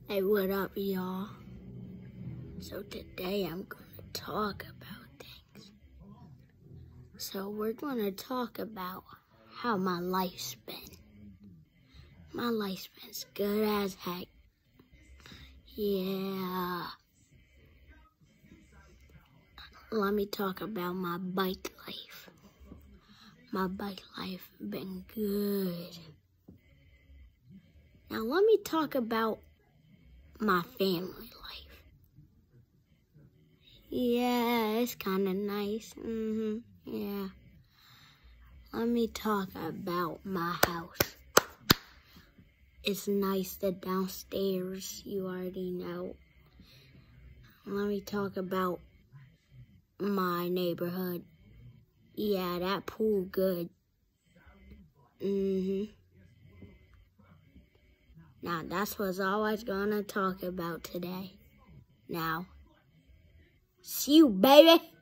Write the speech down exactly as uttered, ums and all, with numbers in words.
Hey, what up, y'all? So today I'm going to talk about things. So we're going to talk about how my life's been. My life's been good as heck. Yeah. Let me talk about my bike life. My bike life been good. Now let me talk about my family life. Yeah, it's kind of nice. Mm-hmm. Yeah. Let me talk about my house. It's nice, the downstairs, you already know. Let me talk about my neighborhood. Yeah, that pool good. Mm-hmm. Now, that's what I was gonna talk about today. Now, see you, baby.